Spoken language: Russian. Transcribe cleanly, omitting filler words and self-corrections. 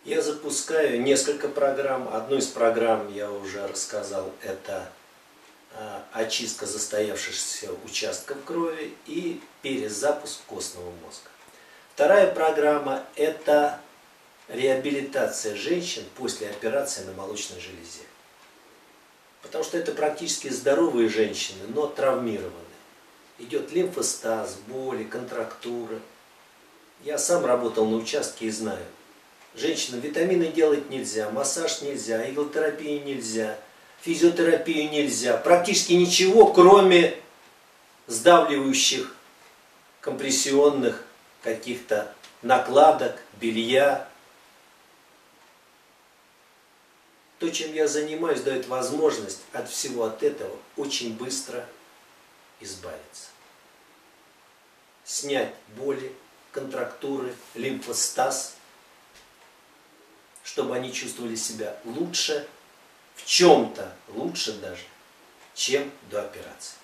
Я запускаю несколько программ. Одну из программ я уже рассказал, это очистка застоявшихся участков крови и перезапуск костного мозга. Вторая программа – это реабилитация женщин после операции на молочной железе. Потому что это практически здоровые женщины, но травмированы. Идет лимфостаз, боли, контрактуры. Я сам работал на участке и знаю. Женщинам витамины делать нельзя, массаж нельзя, иглотерапию нельзя, физиотерапию нельзя. Практически ничего, кроме сдавливающих, компрессионных каких-то накладок, белья. То, чем я занимаюсь, дает возможность от всего от этого очень быстро избавиться. Снять боли, контрактуры, лимфостаз, чтобы они чувствовали себя лучше, в чем-то лучше даже, чем до операции.